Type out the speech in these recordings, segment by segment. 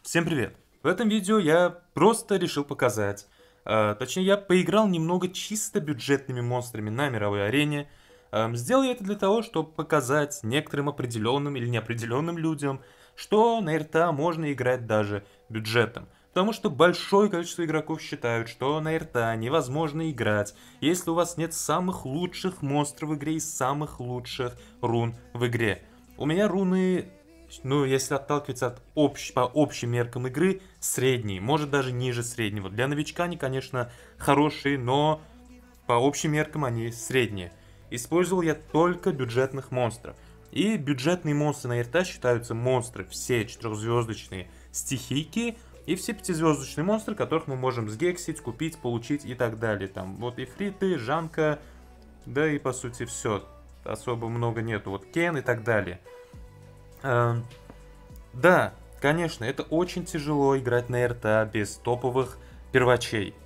Всем привет! В этом видео я просто решил показать, точнее я поиграл немного чисто бюджетными монстрами на мировой арене. Сделал я это для того, чтобы показать некоторым определенным или неопределенным людям, что на РТА можно играть даже бюджетом. Потому что большое количество игроков считают, что на РТА невозможно играть, если у вас нет самых лучших монстров в игре и самых лучших рун в игре. У меня руны, ну, если отталкиваться по общим меркам игры, средние, может даже ниже среднего. Для новичка они, конечно, хорошие, но по общим меркам они средние. Использовал я только бюджетных монстров. И бюджетные монстры на РТА считаются монстры все четырехзвездочные стихийки и все пятизвездочные монстры, которых мы можем сгексить, купить, получить и так далее. Там вот Ифриты, Жанка, да и по сути все. Особо много нету. Вот Кен и так далее. Да, конечно, это очень тяжело играть на РТА без топовых первачей.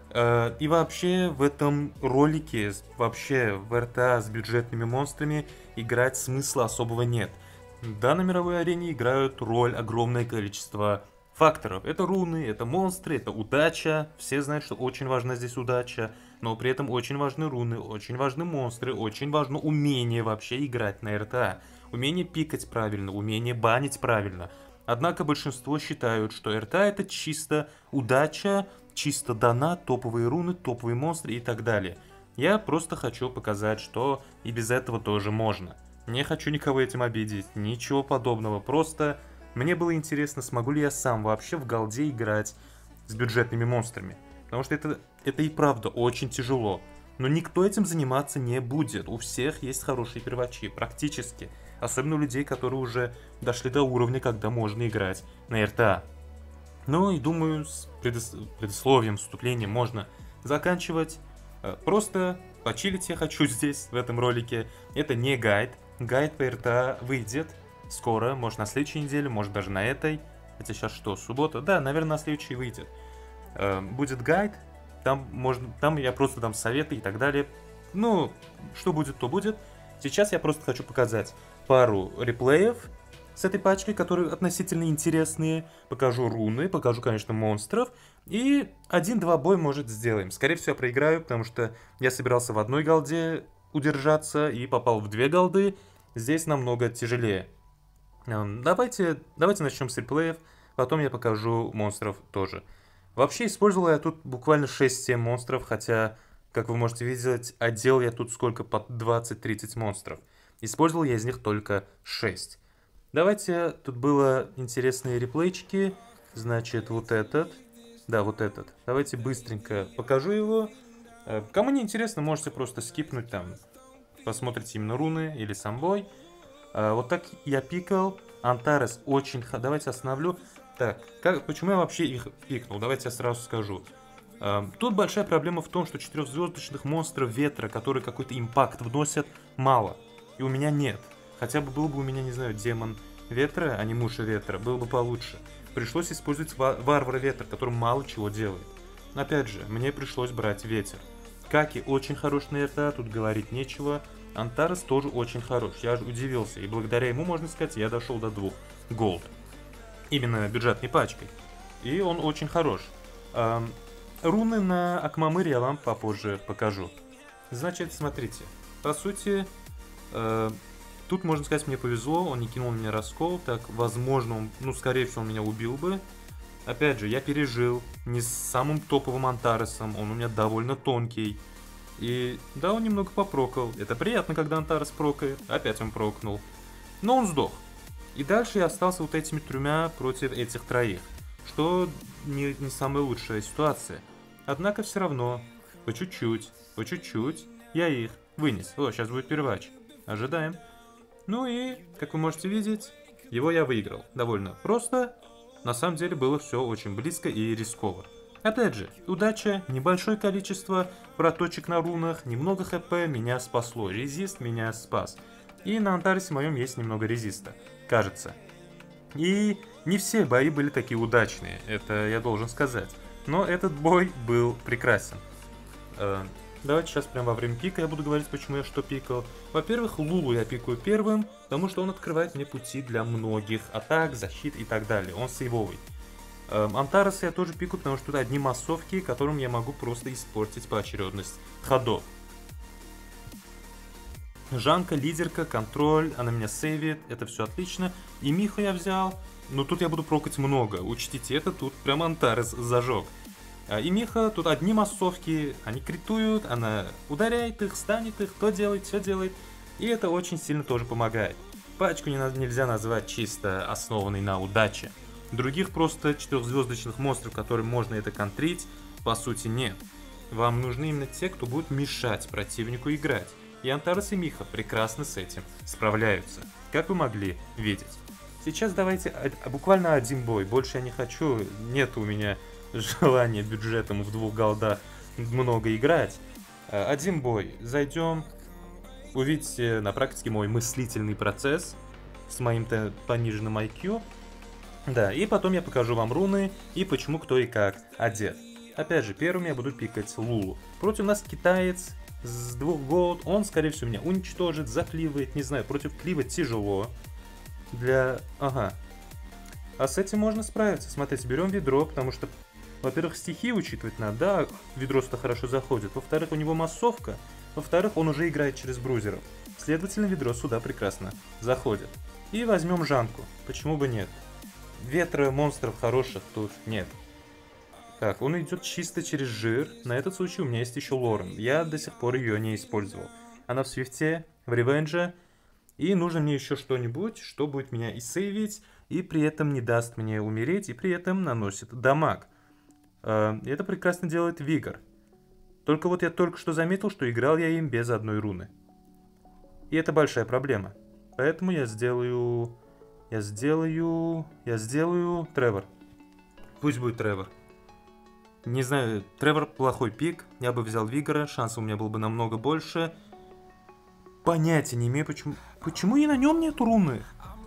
И вообще в этом ролике, вообще в РТА с бюджетными монстрами играть смысла особого нет. Да, на мировой арене играют роль огромное количество факторов. Это руны, это монстры, это удача. Все знают, что очень важна здесь удача. Но при этом очень важны руны, очень важны монстры, очень важно умение вообще играть на РТА. Умение пикать правильно, умение банить правильно. Однако большинство считают, что РТА это чисто удача, чисто донат, топовые руны, топовые монстры и так далее. Я просто хочу показать, что и без этого тоже можно. Не хочу никого этим обидеть, ничего подобного, просто мне было интересно, смогу ли я сам вообще в голде играть с бюджетными монстрами. Потому что это и правда очень тяжело. Но никто этим заниматься не будет, у всех есть хорошие первачи, практически. Особенно у людей, которые уже дошли до уровня, когда можно играть на РТА. Ну и думаю, с предисловием, вступлением можно заканчивать. Просто почилить я хочу здесь, в этом ролике. Это не гайд. Гайд по РТА выйдет скоро, может на следующей неделе, может даже на этой. Хотя сейчас что, суббота? Да, наверное, на следующей выйдет. Будет гайд, там я просто дам советы и так далее. Ну, что будет, то будет. Сейчас я просто хочу показать пару реплеев с этой пачкой, которые относительно интересные. Покажу руны, покажу, конечно, монстров. И 1-2 боя, может, сделаем. Скорее всего, я проиграю, потому что я собирался в одной голде удержаться и попал в 2 голды. Здесь намного тяжелее. Давайте начнем с реплеев, потом я покажу монстров тоже. Вообще, использовал я тут буквально 6-7 монстров, хотя, как вы можете видеть, отдел я тут сколько, под 20-30 монстров. Использовал я из них только 6. Давайте, тут было интересные реплейчики. Значит, вот этот. Да, вот этот. Давайте быстренько покажу его. Кому не интересно, можете просто скипнуть там. Посмотрите именно руны или сам бой. Вот так я пикал. Антарес очень... Давайте остановлю. Так, почему я вообще их пикнул? Давайте я сразу скажу. Тут большая проблема в том, что 4-звездочных монстров ветра, которые какой-то импакт вносят, мало. И у меня нет. Хотя бы был бы у меня, не знаю, демон ветра, а не муша ветра, было бы получше. Пришлось использовать варвара ветра, который мало чего делает. Опять же, мне пришлось брать ветер. Каки очень хорош на РТА, тут говорить нечего. Антарес тоже очень хорош, я удивился. И благодаря ему, можно сказать, я дошел до 2 голд. Именно бюджетной пачкой. И он очень хорош. Руны на Акмамыре я вам попозже покажу. Значит, смотрите. По сути, тут, можно сказать, мне повезло. Он не кинул мне раскол. Так, возможно, он, ну, скорее всего, он меня убил бы. Опять же, я пережил. Не с самым топовым Антаресом. Он у меня довольно тонкий. И да, он немного попрокал. Это приятно, когда Антарес прокает. Опять он прокнул. Но он сдох. И дальше я остался вот этими 3 против этих 3. Что не самая лучшая ситуация. Однако все равно, по чуть-чуть, я их вынес. О, сейчас будет первач. Ожидаем. Ну и, как вы можете видеть, его я выиграл. Довольно просто. На самом деле было все очень близко и рисково. Опять же, удача, небольшое количество проточек на рунах, немного хп меня спасло. Резист меня спас. И на Антаресе моем есть немного резиста. Кажется. И не все бои были такие удачные, это я должен сказать. Но этот бой был прекрасен. Давайте сейчас прямо во время пика я буду говорить, почему я что пикал. Во-первых, Лулу я пикаю первым, потому что он открывает мне пути для многих атак, защит и так далее. Он сейвовый. Антарес я тоже пикаю, потому что тут одни массовки, которым я могу просто испортить поочередность ходов. Жанка, лидерка, контроль, она меня сейвит, это все отлично. И Миху я взял, но тут я буду прокать много. Учтите, это тут прям Антарес зажег. И Миха, тут одни массовки, они критуют, она ударяет их, станет их, то делает, все делает. И это очень сильно тоже помогает. Пачку нельзя назвать чисто основанной на удаче. Других просто 4-звездочных монстров, которым можно это контрить, по сути нет. Вам нужны именно те, кто будет мешать противнику играть. И Антарес и Миха прекрасно с этим справляются, как вы могли видеть. Сейчас давайте буквально один бой, больше я не хочу, нет у меня желания бюджетом в 2 голдах много играть. Один бой, зайдем, увидите на практике мой мыслительный процесс с моим-то пониженным IQ. Да, и потом я покажу вам руны и почему кто и как одет. Опять же, первым я буду пикать Лулу. Против нас китаец с 2 голд, он, скорее всего, меня уничтожит, закливает, не знаю, против клива тяжело. Ага. А с этим можно справиться. Смотрите, берем ведро, потому что, во-первых, стихи учитывать надо, да, ведро-то хорошо заходит. Во-вторых, у него массовка. Во-вторых, он уже играет через брузеров. Следовательно, ведро сюда прекрасно заходит. И возьмем Жанку. Почему бы нет? Ветра монстров хороших тут нет. Так, он идет чисто через жир. На этот случай у меня есть еще Лорен. Я до сих пор ее не использовал. Она в свифте, в ревенже. И нужно мне еще что-нибудь, что будет меня и сейвить, и при этом не даст мне умереть, и при этом наносит дамаг. Это прекрасно делает Вигор. Только вот я только что заметил, что играл я им без одной руны. И это большая проблема. Поэтому я сделаю Тревор. Пусть будет Тревор. Не знаю, Тревор плохой пик. Я бы взял Вигора, шансов у меня было бы намного больше. Понятия не имею, почему и на нем нету руны.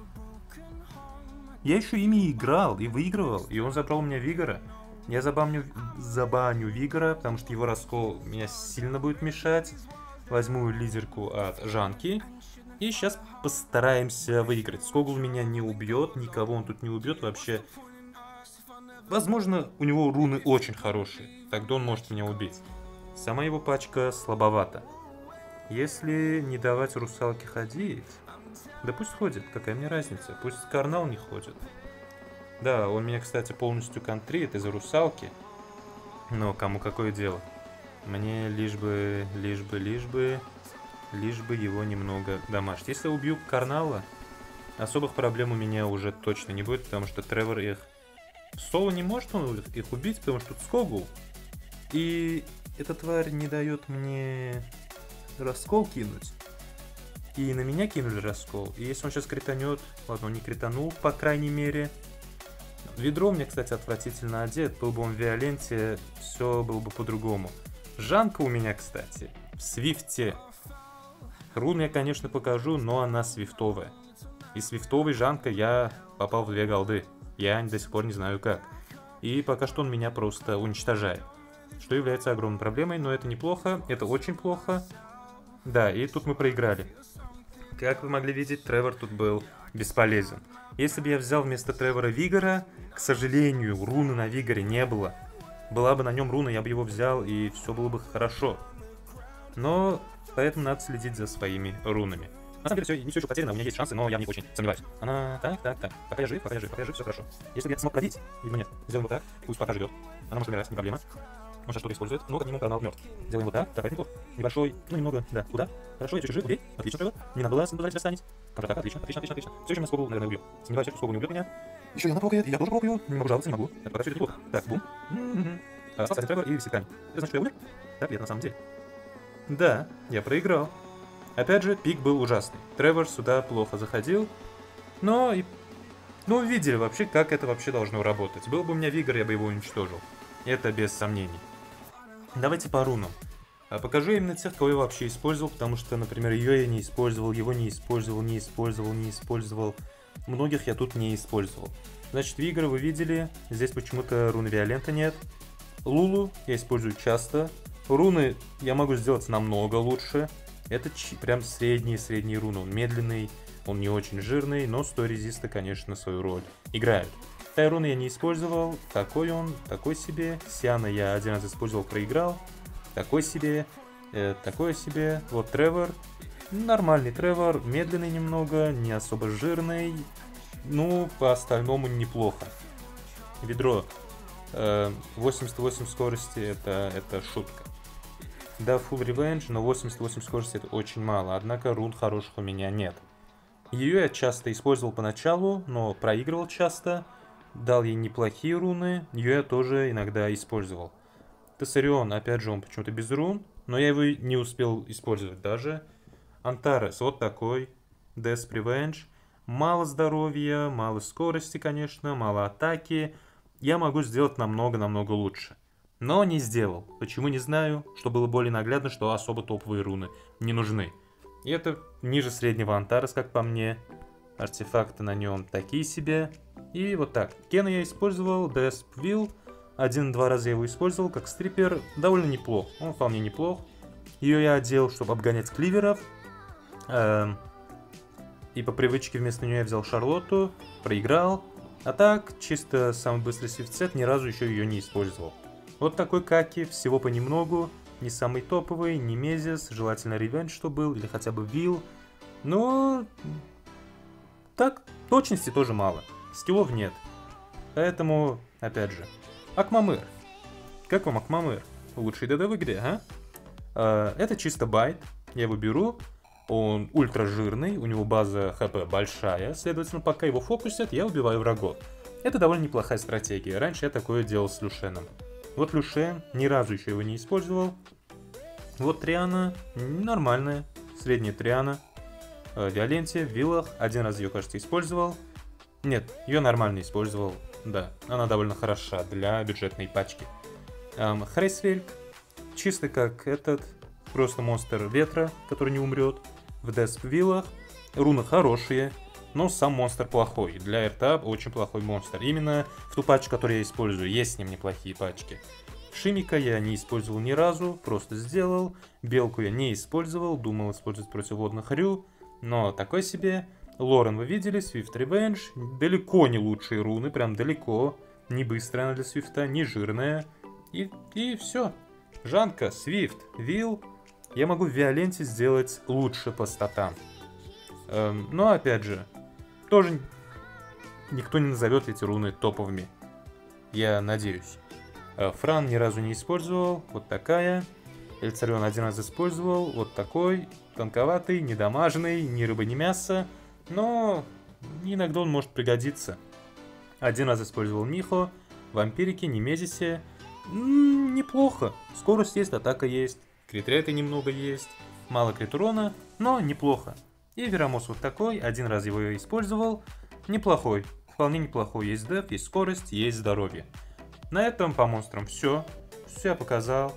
Я еще ими играл и выигрывал, и он забрал у меня Вигора. Я забаню Вигора, потому что его раскол меня сильно будет мешать. Возьму лидерку от Жанки. И сейчас постараемся выиграть. Скогл меня не убьет, никого он тут не убьет вообще. Возможно, у него руны очень хорошие, тогда он может меня убить. Сама его пачка слабовата. Если не давать русалке ходить... Да пусть ходит, какая мне разница, пусть Карнал не ходит. Да, он меня, кстати, полностью контрит из-за русалки. Но кому какое дело? Мне лишь бы его немного дамажить. Если убью Карнала, особых проблем у меня уже точно не будет, потому что Тревор их... В соло не может он их убить, потому что тут Скогл. И эта тварь не дает мне раскол кинуть. И на меня кинули раскол. И если он сейчас кританет... Ладно, он не кританул, по крайней мере. Ведро мне, кстати, отвратительно одет. Был бы он в Виоленте, все было бы по-другому. Жанка у меня, кстати, в свифте. Рун я, конечно, покажу, но она свифтовая. И свифтовой Жанка я попал в 2 голды. Я до сих пор не знаю как. И пока что он меня просто уничтожает. Что является огромной проблемой, но это неплохо, это очень плохо. Да, и тут мы проиграли. Как вы могли видеть, Тревор тут был бесполезен. Если бы я взял вместо Тревора Вигора, к сожалению, руны на Вигоре не было. Была бы на нем руна, я бы его взял, и все было бы хорошо. Но поэтому надо следить за своими рунами. На самом деле, не все еще потеряно, у меня есть шансы, но я в них очень сомневаюсь. Она... Так. Пока я жив, все хорошо. Если бы я смог пробить, либо нет, сделаем вот так, пусть пока живет. Она может умирать, не проблема. Он сейчас что-то использует, но как минимум Карнал мертв. Делаем вот так, это неплохо. Небольшой, немного, да. Куда? Хорошо, я чуть-чуть жив, убей. Отлично, Тревор. Не надо было тебя станет. Контратака, отлично. Все еще меня Скогл, наверное, убьет. Сомневаюсь, что Скогл не убьет меня. Еще и она прокает, и я тоже прокаю. Не могу жаловаться, не могу. Это пока все это неплохо. Так, бум. Остался один Тревор и висит камень. Это значит, что я умер? Так ли это на самом деле? Да, я проиграл. Опять же, пик был ужасный. Тревор сюда плохо заходил. Но видели вообще, как это вообще должно работать. Был бы у меня Вигор, я бы его уничтожил. Это без сомнений. Давайте по рунам. Покажу именно тех, кого я вообще использовал, потому что, например, ее я не использовал, его не использовал. Многих я тут не использовал. Значит, Вигора вы видели. Здесь почему-то руны Виолента нет. Лулу я использую часто. Руны я могу сделать намного лучше. Это прям средние руны. Он медленный, он не очень жирный, но 100 резиста, конечно, свою роль играют. Тайруна я не использовал, такой он, такой себе. Сиана я один раз использовал, проиграл, такой себе, такой себе. Вот Тревор, нормальный Тревор, медленный немного, не особо жирный, ну, по остальному неплохо. Ведро 88 скорости, это шутка. Да, Full Revenge, но 88 скорости это очень мало, однако рун хороших у меня нет. Ее я часто использовал поначалу, но проигрывал часто. Дал ей неплохие руны, ее я тоже иногда использовал. Тессарион, опять же, он почему-то без рун, но я его не успел использовать даже. Антарес, вот такой, Death Revenge. Мало здоровья, мало скорости, конечно, мало атаки. Я могу сделать намного-намного лучше. Но не сделал. Почему, не знаю, что было более наглядно, что особо топовые руны не нужны. И это ниже среднего Антарес, как по мне. Артефакты на нем такие себе. И вот так. Кена я использовал, Death Will. 1-2 раза я его использовал как стрипер. Довольно неплох. Он вполне неплох. Ее я одел, чтобы обгонять кливеров. И по привычке вместо нее я взял Шарлотту. Проиграл. А так, чисто самый быстрый свифтсет, ни разу еще ее не использовал. Вот такой Каки, всего понемногу. Не самый топовый, не Мезис. Желательно Ревенж, что был, или хотя бы Вилл. Но так, точности тоже мало. Скиллов нет. Поэтому, опять же, Акмамыр. Как вам Акмамыр? Лучший ДД в игре, а? Это чисто байт. Я его беру. Он ультра жирный, у него база ХП большая. Следовательно, пока его фокусят, я убиваю врагов. Это довольно неплохая стратегия. Раньше я такое делал с Люшеном. Вот Люшен, ни разу еще его не использовал. Вот Триана, нормальная. Средняя Триана. Виолентия, Виллах. Один раз ее, кажется, использовал. Нет, ее нормально использовал. Да, она довольно хороша для бюджетной пачки. Хрейсвельк. Чисто как этот. Просто монстр ветра, который не умрет. В Death Виллах. Руны хорошие. Но сам монстр плохой. Для РТА очень плохой монстр. Именно в ту пачку, которую я использую. Есть с ним неплохие пачки. Шимика я не использовал ни разу. Просто сделал. Белку я не использовал. Думал использовать против водных Рю. Но такой себе. Лорен вы видели. Swift Revenge. Далеко не лучшие руны. Прям далеко. Не быстрая она для Свифта. Не жирная. И все. Жанка, Свифт, Вилл. Я могу в Виоленте сделать лучше по статам. Но опять же, тоже никто не назовет эти руны топовыми. Я надеюсь. Фран ни разу не использовал. Вот такая. Эльцарион один раз использовал. Вот такой. Тонковатый, недамажный, ни рыба, ни мясо. Но иногда он может пригодиться. Один раз использовал Михо. Вампирики, Немезисе. Неплохо. Скорость есть, атака есть. Критреты немного есть. Мало критурона, но неплохо. И Верамос вот такой. Один раз его использовал. Неплохой. Вполне неплохой. Есть деф, есть скорость, есть здоровье. На этом по монстрам все. Все я показал.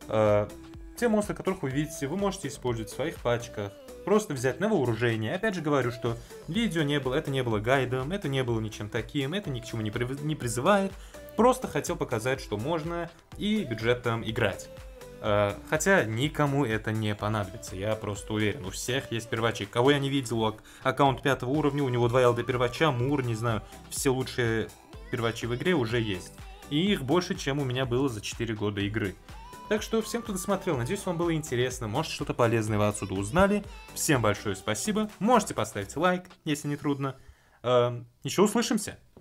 Те монстры, которых вы видите, вы можете использовать в своих пачках. Просто взять на вооружение. Опять же говорю, что видео не было, это не было гайдом, это не было ничем таким, это ни к чему не призывает. Просто хотел показать, что можно и бюджетом играть. Хотя никому это не понадобится, я просто уверен. У всех есть первачи. Кого я не видел, аккаунт 5 уровня, у него 2 ЛД первача, Мур, не знаю. Все лучшие первачи в игре уже есть. И их больше, чем у меня было за 4 года игры. Так что всем, кто досмотрел, надеюсь, вам было интересно. Может, что-то полезное вы отсюда узнали. Всем большое спасибо. Можете поставить лайк, если не трудно. Еще услышимся.